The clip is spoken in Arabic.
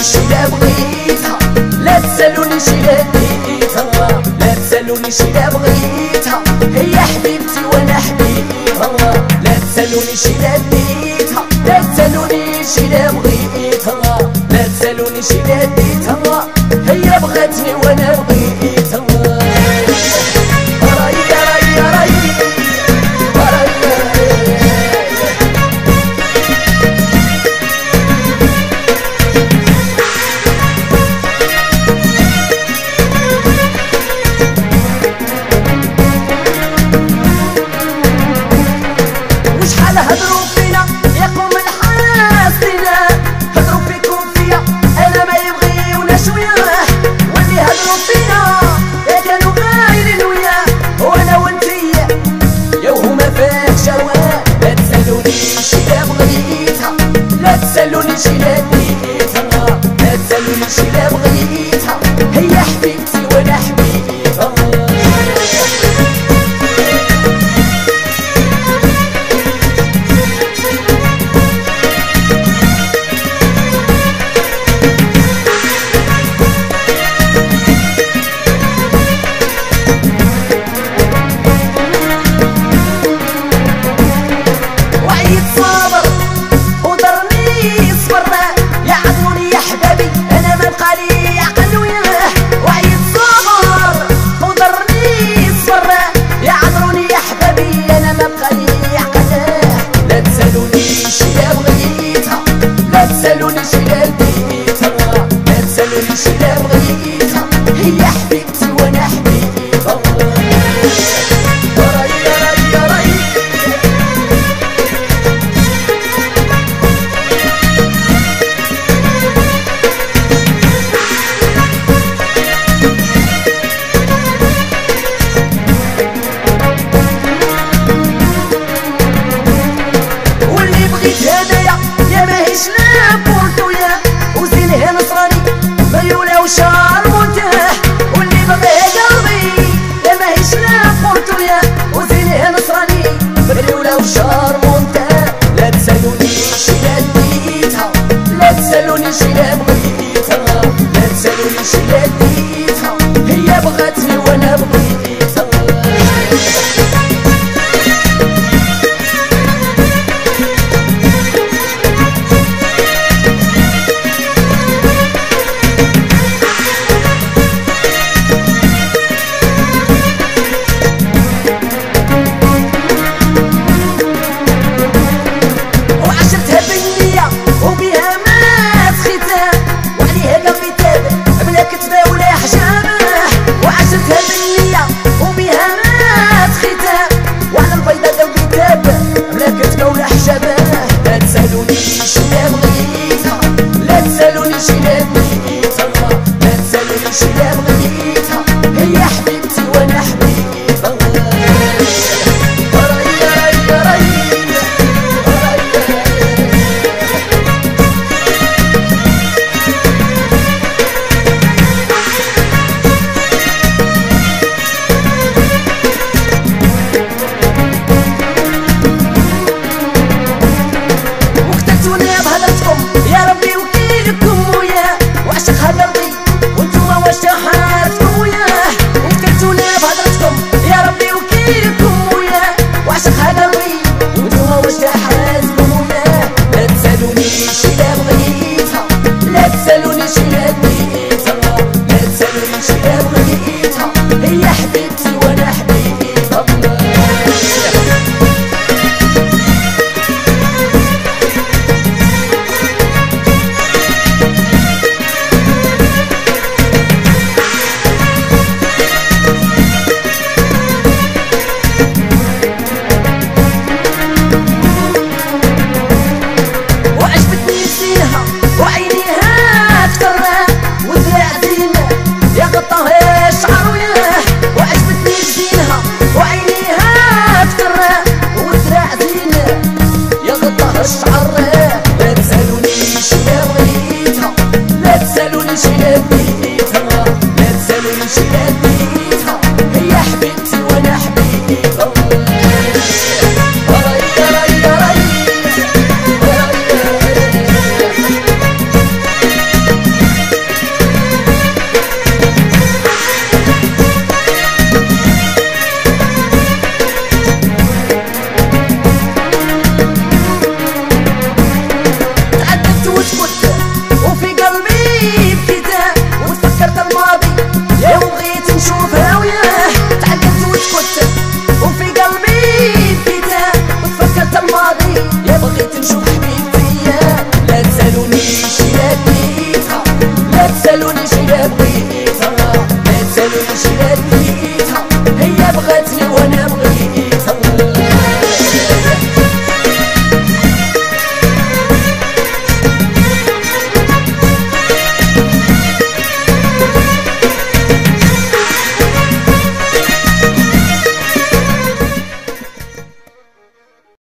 لا بغيتها، لا تسالونيش لا ديتها، لا تسالونيش لا بغيتها، هي حبيبتي وانا حبيبها. لا تسالونيش لا ديتها، لا تسالونيش لا بغيتها، لا تسالونيش لا ديتها، هي بغاتني وانا بغيتها. هضروا فينا يا قوم الحاسدين، هضروا فيكم فيا انا ما يبغيوناش وياه، واللي هضروا فينا يا كانوا غايرين وياه، وانا وانتيا يا وهما فيه شواه. لا تسالونيش لا بغيتها، لا تسالونيش لا ديتها، لا تسالونيش لا بغيتها، هي حبيبتي وانا حبيبها. لا تسالونيش لا ديتها، لا تسالونيش لا بغيتها، هي حبيبتي وانا حبيبها. واللي بغيت هدايا يا ماهيش لا بورتويا، وزينها نصراني مريولة وشعر مرتاح، واللي بغيها قلبي يا ماهيش لا بورتويا، وزينها نصراني مريولة وشعر مرتاح. لا تسالونيش لا ديتها، لا تسالونيش لا بغيتها، لا تسالونيش لا ديتها، هي بغاتني وانا بغيتها. وبها ما تخيتها وعليها قلبي تاب بلا كتبه ولا حجابه، وعشرتها بالنية وبها ما تخيتها وعلى البيضة قلبي تاب بلا كتبه ولا حجابه. لا تسالونيش لا بغيتها، لا تسالونيش لا ديتها، لا تسالونيش لا بغيتها، هي حبيبتي وانا حبيبها. يا ربي وكيلكم وياه، وعشق هدرتي وانتوما واش حارتكم وياه، وقتلتونا بهدرتكم يا ربي وكيلكم وياه، وعشق هدرتي وانتوما واش حارتكم وياه. لا تسالونيش لا بغيتها، لا تسالونيش لا ديتها، لا تسالونيش لا بغيتها، هي حبيبتي وانا حبيبها. وعجبتني زينها بغيت نشوف